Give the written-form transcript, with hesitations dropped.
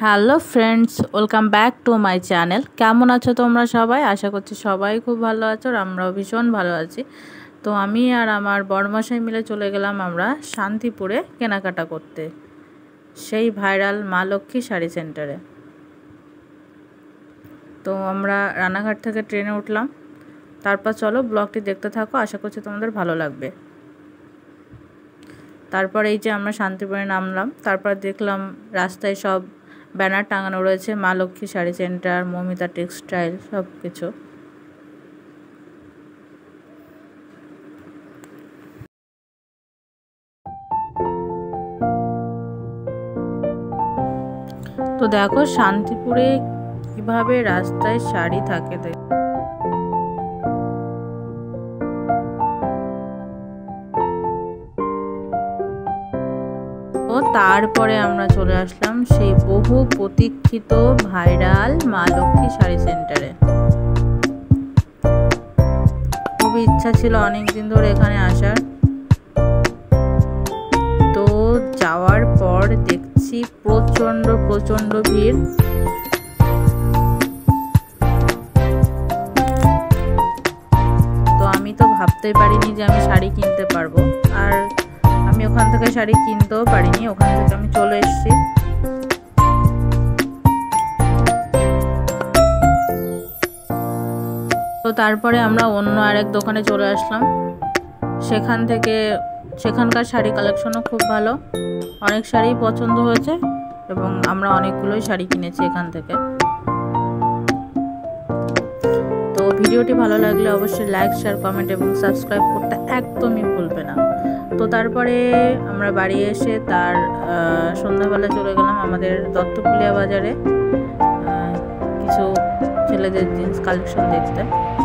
Hello friends, welcome back to my channel. কেমন আছো তোমরা সবাই? আশা করছি সবাই খুব ভালো আছো আর আমরাও ভীষণ ভালো আছি। তো আমি আর আমার বড়মশাই মিলে চলে গেলাম আমরা শান্তিপুরে কেনাকাটা করতে, সেই ভাইরাল মা লক্ষ্মী শাড়ি সেন্টারে। তো আমরা রানাঘাট থেকে ট্রেনে উঠলাম। তারপর চলো ব্লগটি দেখতে থাকো, আশা করছি তোমাদের ভালো লাগবে। তারপর এই যে আমরা শান্তিপুরে নামলাম, তারপর দেখলাম রাস্তায় সব ব্যানার টাঙানো রয়েছে, মা লক্ষ্মী শাড়ি সেন্টার, মমিতা টেক্সটাইল, সব কিছু। তো দেখো শান্তিপুরে কিভাবে রাস্তায় শাড়ি থাকে। তারপরে আমরা চলে আসলাম সেই বহু প্রতীক্ষিত ভাইরাল মা লক্ষ্মী শাড়ি সেন্টারে। খুবই ইচ্ছা ছিল অনেকদিন ধরে এখানে আসার। তো যাওয়ার পর দেখছি প্রচন্ড ভিড়। তো আমি তো ভাবতেই পারিনি যে আমি শাড়ি কিনতে পারবো, আর আমি ওখান থেকে শাড়ি কিনতেও পারিনি, ওখান থেকে আমি চলে এসেছি। তো তারপরে আমরা অন্য আরেক দোকানে চলে আসলাম। সেখানকার শাড়ি কালেকশনও খুব ভালো, অনেক শাড়ি পছন্দ হয়েছে এবং আমরা অনেকগুলোই শাড়ি কিনেছি এখান থেকে। তো ভিডিওটি ভালো লাগলে অবশ্যই লাইক, শেয়ার, কমেন্ট এবং সাবস্ক্রাইব করতে একদমই ভুলবে না। তো তারপরে আমরা বাড়ি এসে তার সন্ধ্যাবেলা চলে গেলাম আমাদের দত্তপুলিয়া বাজারে কিছু ছেলেদের জিন্স কালেকশন দেখতে।